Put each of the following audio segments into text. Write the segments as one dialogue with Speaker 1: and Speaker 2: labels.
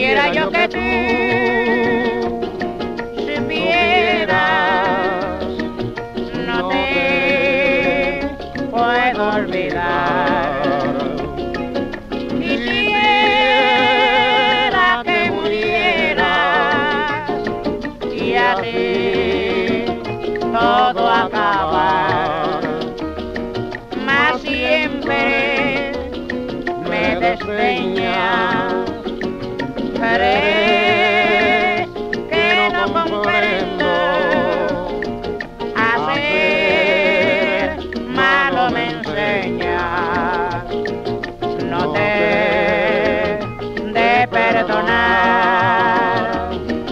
Speaker 1: Quisiera yo que tú supieras, no te puedo olvidar. Quisiera que murieras y así todo acabar, mas siempre me desdeñas. Crees que no comprendo, hacer malo me enseñas. No te de perdonar,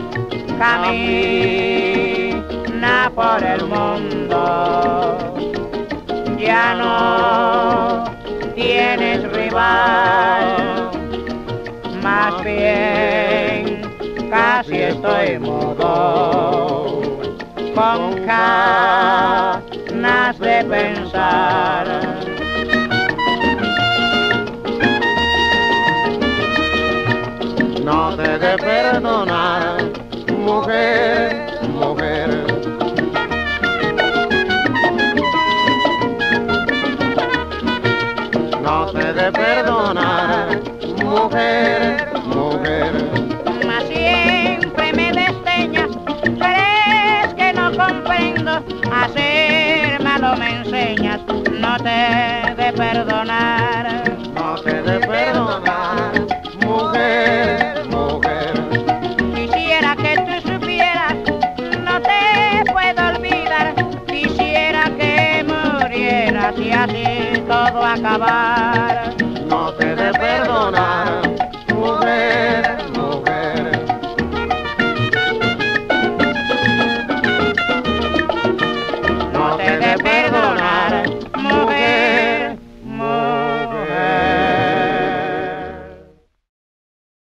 Speaker 1: camina por el mundo, ya no tienes rival, más bien casi estoy mudo, con ganas de pensar.
Speaker 2: No te de perdonar, mujer, mujer. No te de perdonar, mujer, mujer.
Speaker 1: Mas siempre me desdeñas, crees que no comprendo, hacer malo me enseñas. No te de perdonar,
Speaker 2: no te de perdonar, mujer, mujer.
Speaker 1: Quisiera que tú supieras, no te puedo olvidar. Quisiera que murieras y así todo acabar.
Speaker 2: No te de perdonar,